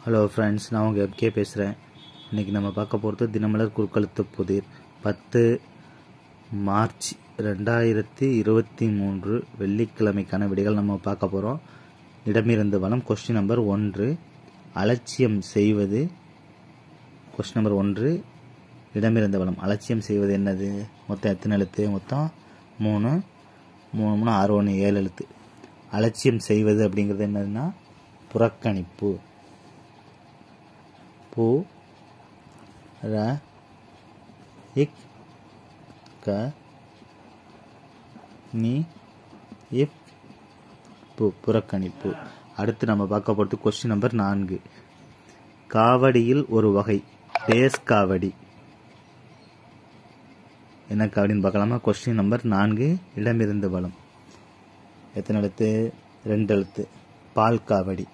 Hello friends, நான் உங்கள் MK பேசுகிறேன். இன்றைக்கி நம்ம பார்க்க போகிறது தினமலர் குறுக்கெழுத்து புதிர் 10 மார்ச் 2023 வெள்ளிக்கிழமைக்கான விடைகள் நம்ம பார்க்க போகிறோம். இடமிருந்து வளம். கொஸ்டின் நம்பர் 1, அலட்சியம் செய்வது. கொஸ்டின் நம்பர் 1, இடமிருந்து வளம். அலட்சியம் செய்வது என்னது? மொத்தம் எத்தனை எழுத்து? மொத்தம் 3 3 6 1 7 எழுத்து. அலட்சியம் செய்வது அப்படிங்கிறது என்னதுன்னா புறக்கணிப்பு. பு ர இக் க நி இப் பு புறக்கணிப்பு. அடுத்து நம்ம பார்க்க போகிறது கொஸ்டின் நம்பர் 4, காவடியில் ஒரு வகை. டேஸ் காவடி. என்ன காவடின்னு பார்க்கலாமா? கொஸ்டின் நம்பர் 4, இடமிருந்து வளம். எத்தனை எழுத்து? 2 எழுத்து. பால் காவடி.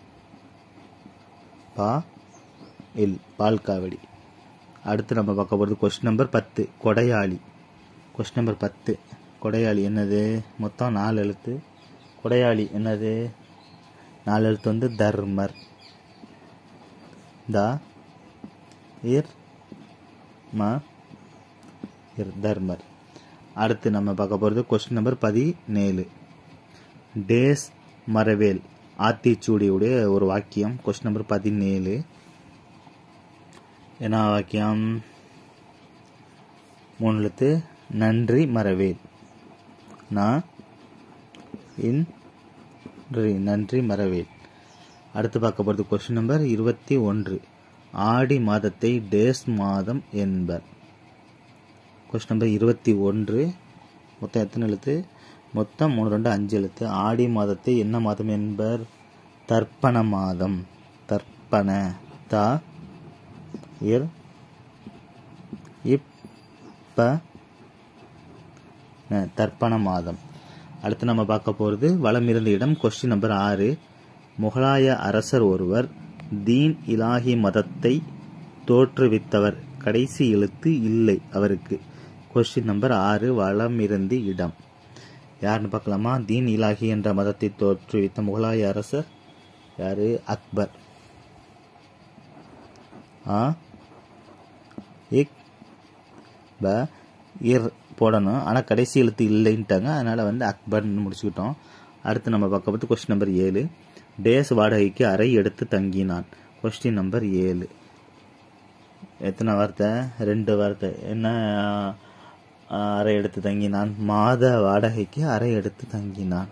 பா இல் பால் காவடி. அடுத்து நம்ம பார்க்க போகிறது கொஸ்டின் நம்பர் 10, கொடையாளி. கொஸ்டின் நம்பர் 10, கொடையாளி என்னது? மொத்தம் 4 எழுத்து. கொடையாளி என்னது? 4 எழுத்து வந்து தர்மர். த இர் ம இர் தர்மர். அடுத்து நம்ம பார்க்க போகிறது கொஸ்டின் நம்பர் 17, டேஸ் மரவேல். ஆத்திச்சூடியுடைய ஒரு வாக்கியம். கொஸ்டின் நம்பர் 17, என்ன வாக்கியம்? 3 எழுத்து. நன்றி மரவேல். நன்றி மரவேல். அடுத்து பார்க்க போகிறது கொஸ்டின் நம்பர் 21, ஆடி மாதத்தை டேஸ் மாதம் என்பர். கொஸ்டின் நம்பர் 21, மொத்தம் எத்தனை எழுத்து? மொத்தம் 3 2 5 எழுத்து. ஆடி மாதத்தை என்ன மாதம் என்பர்? தர்ப்பண மாதம். தர்ப்பண. த இர் இப்ப தர்ப்பண மாதம். அடுத்து நம்ம பார்க்க போகிறது வலமிருந்த இடம். கொஸ்டின் நம்பர் 6, முகலாய அரசர் ஒருவர் தீன் இலாஹி மதத்தை தோற்றுவித்தவர். கடைசி எழுத்து இல்லை அவருக்கு. கொஸ்டின் நம்பர் 6, வலமிருந்து இடம். யாருன்னு பார்க்கலாமா? தீன் இலாஹி என்ற மதத்தை தோற்றுவித்த முகலாய அரசர் யாரு? அக்பர். ஆ இக் ப இர் போடணும், ஆனால் கடைசி எழுத்து இல்லைன்ட்டாங்க, அதனால் வந்து அக்பர்னு முடிச்சுக்கிட்டோம். அடுத்து நம்ம பார்க்க போது கொஸ்டின் நம்பர் 7, டேஸ் வாடகைக்கு அறை எடுத்து தங்கினான். கொஸ்டின் நம்பர் 7, எத்தனை வார்த்தை? 2 வார்த்தை. என்ன அறை எடுத்து தங்கினான்? மாத வாடகைக்கு அறை எடுத்து தங்கினான்.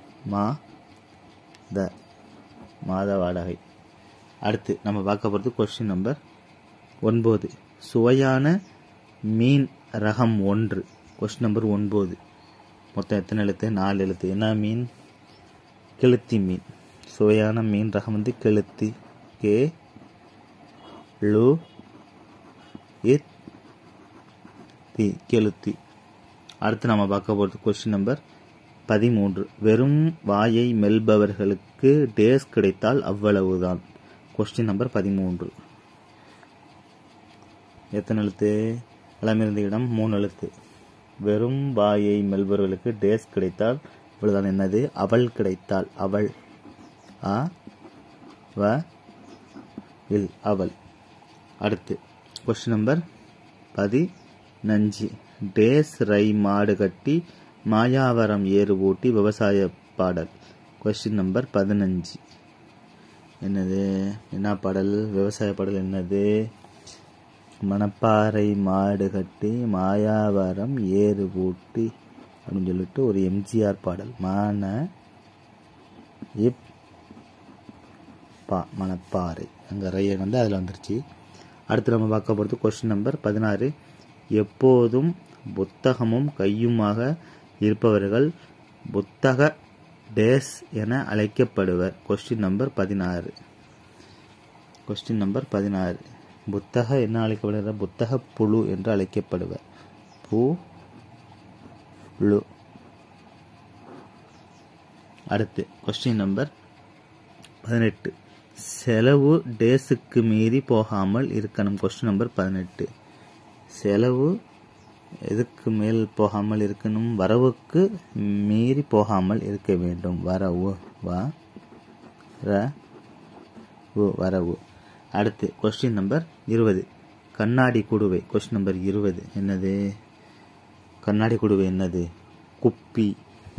மாத வாடகை. அடுத்து நம்ம பார்க்க போகிறது கொஸ்டின் நம்பர் 9, சுவையான மீன் ரகம் 1. கொஸ்டின் நம்பர் 9, மொத்தம் எத்தனை எழுத்து? 4 எழுத்து. என்ன மீன்? கெளுத்தி மீன். சுவையான மீன் ரகம் வந்து கெளுத்தி. கே லு இத் தி கெளுத்தி. அடுத்து நம்ம பார்க்க போகிறது கொஸ்டின் நம்பர் 13, வெறும் வாயை மெல்பவர்களுக்கு டேஸ் கிடைத்தால் அவ்வளவுதான். கொஸ்டின் நம்பர் 13, எத்தனை எழுத்து? வலமிருந்த இடம் 3 எழுத்து. வெறும் வாயை மெல்பவர்களுக்கு டேஸ் கிடைத்தால் இவ்வளவுதான். என்னது? அவள் கிடைத்தால். அவள். அ வ இல் அவள். அடுத்து கொஸ்டின் நம்பர் 15, டேஸ் ரை மாடு கட்டி மாயாவரம் ஏறு ஓட்டி விவசாய பாடல். கொஸ்டின் நம்பர் 15, என்னது? என்ன பாடல்? விவசாய பாடல். என்னது? மணப்பாறை மாடு கட்டி மாயாவரம் ஏறு ஓட்டி அப்படின்னு சொல்லிட்டு ஒரு எம்ஜிஆர் பாடல். மணப்பாறை, அங்கே ரையன் வந்து அதில் வந்துருச்சு. அடுத்து நம்ம பார்க்க போகிறது கொஸ்டின் நம்பர் 16, எப்போதும் புத்தகமும் கையுமாக இருப்பவர்கள் புத்தக டேஸ் என அழைக்கப்படுவர். Question number 16. கொஸ்டின் நம்பர் 16, புத்தக என்ன அழைக்கப்படுகிறார்? புத்தக புழு என்று அழைக்கப்படுவர். புழு. அடுத்து கொஸ்டின் நம்பர் 18, செலவு டேஸுக்கு மீறி போகாமல் இருக்கணும். கொஸ்டின் நம்பர் 18, செலவு எதுக்கு மேல் போகாமல் இருக்கணும்? வரவுக்கு மீறி போகாமல் இருக்க வேண்டும். வரவு. வரவு. அடுத்து கொஸ்டின் நம்பர் 20 கண்ணாடி குடுவை. கொஸ்டின் நம்பர் 20 என்னது? கண்ணாடி குடுவை என்னது? குப்பி.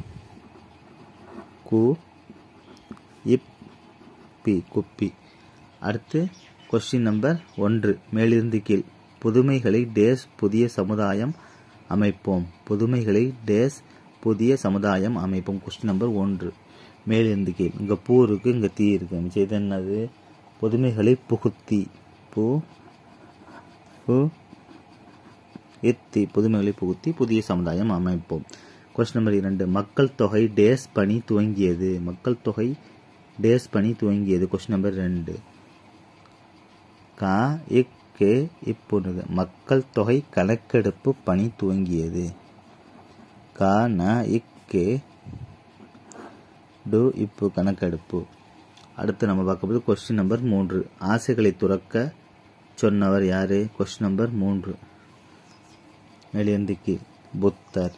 குப்பி. அடுத்து கொஸ்டின் நம்பர் 1 மேலிருந்து கீழ் புதுமைகளை டேஸ் புதிய சமுதாயம் அமைப்போம். புதுமைகளை டேஸ் புதிய சமுதாயம் அமைப்போம். கொஸ்டின் நம்பர் 1 மேலிருந்து கீழ். இங்க பூ இருக்கு, இங்க தீ இருக்கு. இது என்னது? புதுமைகளை புகுத்தி. புதுமைகளை புகுத்தி புதிய சமுதாயம் அமைப்போம். கொஸ்டின் நம்பர் 2 மக்கள் தொகை டேஸ் பணி துவங்கியது. மக்கள் தொகை டேஸ் பணி துவங்கியது. கொஸ்டின் நம்பர் 2 இப்பொழுது மக்கள் தொகை கணக்கெடுப்பு பணி துவங்கியது. இப்போ கணக்கெடுப்பு. அடுத்து நம்ம பார்க்கும்போது கொஸ்டின் நம்பர் 3 ஆசைகளை துறக்க சொன்னவர் யாரு? கொஸ்டின் நம்பர் 3 மேலிருந்து கீழ் புத்தர்.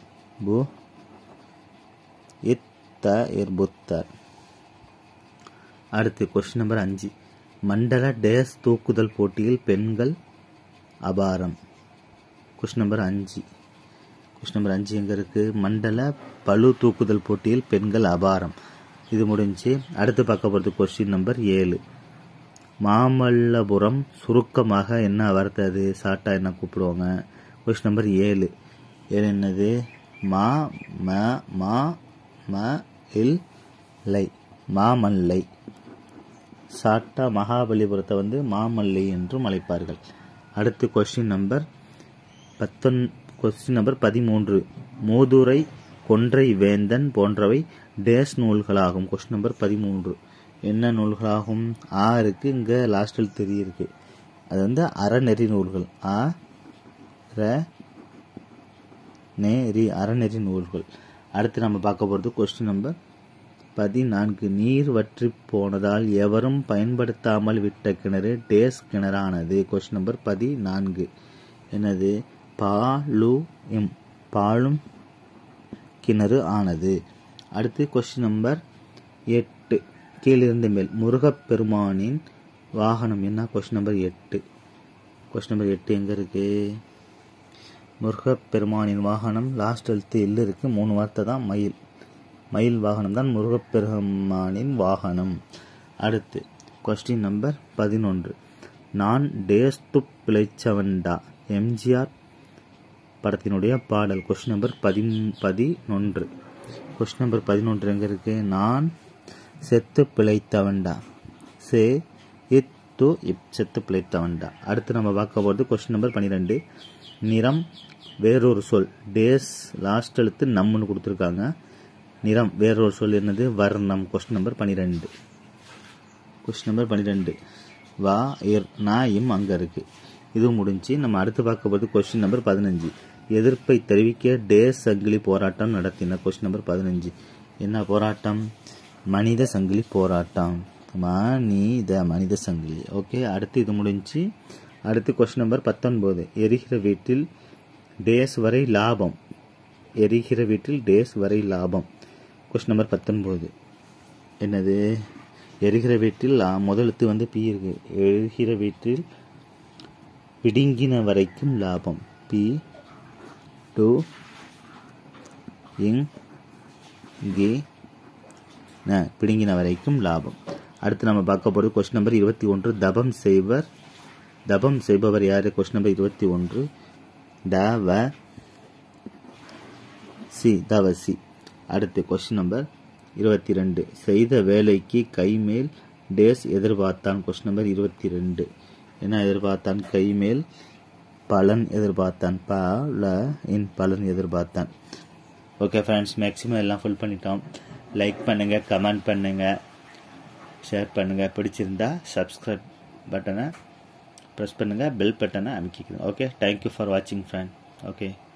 புத்தர். அடுத்து கொஸ்டின் நம்பர் 5 மண்டல டேஸ் தூக்குதல் போட்டியில் பெண்கள் அபாரம். கொஸ்டின் நம்பர் 5 எங்க இருக்கு? மண்டல பளு தூக்குதல் போட்டியில் பெண்கள் அபாரம். இது முடிஞ்சு அடுத்து பார்க்க போறது கொஸ்டின் நம்பர் 7 மாமல்லபுரம் சுருக்கமாக என்ன வார்த்தை? அது ஷார்ட்டா என்ன கூப்பிடுவாங்க? கொஸ்டின் நம்பர் 7 என்னது? மாமல்லை. ஷார்ட்டா மகாபலிபுரத்தை வந்து மாமல்லை என்றும் அழைப்பார்கள். அடுத்து கொஸ்டின் நம்பர் 13 மூதுரை கொன்றை வேந்தன் போன்றவை டேஸ் நூல்களாகும். கொஸ்டின் நம்பர் 13 என்ன நூல்களாகும்? இருக்கு, இங்க லாஸ்டில் இருக்கு. அது வந்து அறநெறி நூல்கள். அறநெறி நூல்கள். அடுத்து நம்ம பார்க்க போறது கொஸ்டின் நம்பர் 14 நீர் வற்றி போனதால் எவரும் பயன்படுத்தாமல் விட்ட கிணறு டேஸ் கிணறானது. கொஸ்டின் நம்பர் 14 என்னது? பாலும் கிணறு ஆனது. அடுத்து கொஸ்டின் நம்பர் 8 கீழிருந்து மேல் முருகப்பெருமானின் வாகனம் என்ன? கொஸ்டின் நம்பர் 8 எங்க இருக்கு? முருகப்பெருமானின் வாகனம் லாஸ்ட் எழுத்து இல்ல இருக்கு, 3 வார்த்தை தான். மயில் வாகனம் தான் முருகப்பெருமானின் வாகனம். அடுத்து கொஸ்டின் நம்பர் 11 நான் டேஸ்து பிழைச்சவன்டா எம்ஜிஆர் படத்தினுடைய பாடல். கொஸ்டின் நம்பர் 11 கொஸ்டின் நம்பர் 11 எங்க இருக்கு? நான் செத்து பிழைத்தவன்டா. செத்து பிழைத்தவன்டா. அடுத்து நம்ம பார்க்க போறது கொஸ்டின் நம்பர் 12 நிறம் வேறொரு சொல் டேஸ் லாஸ்ட் எழுத்து நம்மன்னு கொடுத்துருக்காங்க. நிறம் வேறொரு சொல் என்னது? வர்ணம். கொஸ்டின் நம்பர் 12 நாயும் அங்க இருக்கு. இது முடிஞ்சு நம்ம அடுத்து பார்க்க போது கொஸ்டின் நம்பர் 15 எதிர்ப்பை தெரிவிக்க டேஸ் சங்கிலி போராட்டம் நடத்தின. கொஸ்டின் நம்பர் 15 என்ன போராட்டம்? மனித சங்கிலி போராட்டம். மனித சங்கிலி. ஓகே, அடுத்து இது முடிஞ்சு அடுத்து கொஸ்டின் நம்பர் 19 எரிகிற வீட்டில் டேஸ் வரை லாபம். கொஸ்டின் நம்பர் 19 என்னது? எரிகிற வீட்டில் முதலெழுத்து வந்து பி இருக்கு. எரிகிற வீட்டில் பிடுங்கின வரைக்கும் லாபம். பிடுங்கின வரைக்கும் லாபம். அடுத்து நம்ம பார்க்க போறது கொஸ்டின் நம்பர் 21 தபம் செய்பவர் யாரு? கொஸ்டின் நம்பர் 21 தவசி. அடுத்து கொஸ்டின் நம்பர் 22 செய்த வேலைக்கு கைமேல் டேஸ் எதிர்பார்த்தான். கொஸ்டின் நம்பர் 22 என்ன எதிர்பார்த்தான்? கைமேல் பலன் எதிர்பார்த்தான். பலன் எதிர்பார்த்தான். ஓகே ஃப்ரெண்ட்ஸ், மேக்ஸிமம் எல்லாம் ஃபுல் பண்ணிட்டோம். லைக் பண்ணுங்க, கமெண்ட் பண்ணுங்க, ஷேர் பண்ணுங்க. பிடிச்சிருந்தா சப்ஸ்கிரைப் பட்டனை ப்ரெஸ் பண்ணுங்க, பெல் பட்டனை அமைக்கிக்கணும். ஓகே, தேங்க்யூ ஃபார் வாட்சிங் ஃப்ரெண்ட். ஓகே.